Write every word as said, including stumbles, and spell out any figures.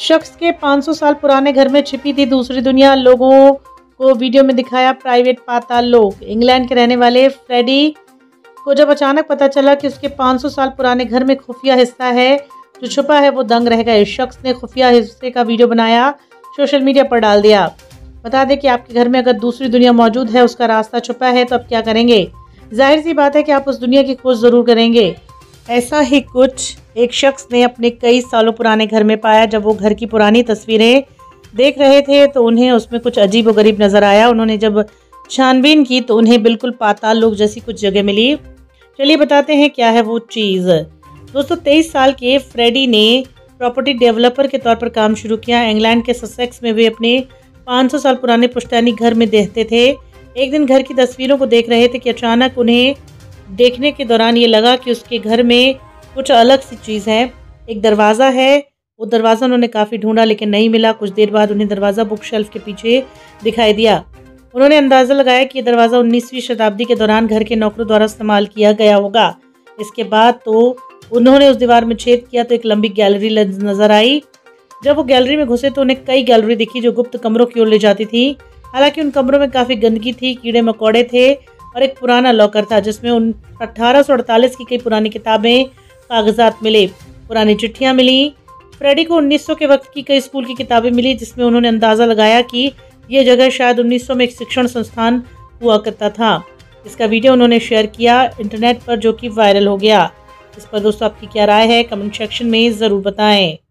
शख्स के पाँच सौ साल पुराने घर में छिपी थी दूसरी दुनिया। लोगों को वीडियो में दिखाया प्राइवेट पाताल लोक। इंग्लैंड के रहने वाले फ्रेडी को जब अचानक पता चला कि उसके पाँच सौ साल पुराने घर में खुफिया हिस्सा है जो छुपा है, वो दंग रह गए। शख्स ने खुफिया हिस्से का वीडियो बनाया, सोशल मीडिया पर डाल दिया। बता दें कि आपके घर में अगर दूसरी दुनिया मौजूद है, उसका रास्ता छुपा है, तो अब क्या करेंगे? जाहिर सी बात है कि आप उस दुनिया की खोज ज़रूर करेंगे। ऐसा ही कुछ एक शख्स ने अपने कई सालों पुराने घर में पाया। जब वो घर की पुरानी तस्वीरें देख रहे थे तो उन्हें उसमें कुछ अजीब व गरीब नज़र आया। उन्होंने जब छानबीन की तो उन्हें बिल्कुल पाताल लोक जैसी कुछ जगह मिली। चलिए बताते हैं क्या है वो चीज़। दोस्तों, तेईस साल के फ्रेडी ने प्रॉपर्टी डेवलपर के तौर पर काम शुरू किया। इंग्लैंड के ससेक्स में वे अपने पाँच सौ साल पुराने पुश्तैनी घर में रहते थे। एक दिन घर की तस्वीरों को देख रहे थे कि अचानक उन्हें देखने के दौरान ये लगा कि उसके घर में कुछ अलग सी चीज़ है। एक दरवाज़ा है, वो दरवाज़ा उन्होंने काफ़ी ढूंढा लेकिन नहीं मिला। कुछ देर बाद उन्हें दरवाज़ा बुक शेल्फ के पीछे दिखाई दिया। उन्होंने अंदाज़ा लगाया कि ये दरवाज़ा उन्नीसवीं शताब्दी के दौरान घर के नौकरों द्वारा इस्तेमाल किया गया होगा। इसके बाद तो उन्होंने उस दीवार में छेद किया तो एक लंबी गैलरी नज़र आई। जब वो गैलरी में घुसे तो उन्हें कई गैलरी दिखी जो गुप्त कमरों की ओर ले जाती थी। हालांकि उन कमरों में काफ़ी गंदगी थी, कीड़े मकोड़े थे और एक पुराना लॉकर था जिसमें उन अठारह सौ अड़तालीस की कई पुरानी किताबें, कागजात मिले, पुरानी चिट्ठियाँ मिली। फ्रेडी को उन्नीस सौ के वक्त की कई स्कूल की किताबें मिली जिसमें उन्होंने अंदाज़ा लगाया कि ये जगह शायद उन्नीस सौ में एक शिक्षण संस्थान हुआ करता था। इसका वीडियो उन्होंने शेयर किया इंटरनेट पर, जो कि वायरल हो गया। इस पर दोस्तों आपकी क्या राय है? कमेंट सेक्शन में ज़रूर बताएं।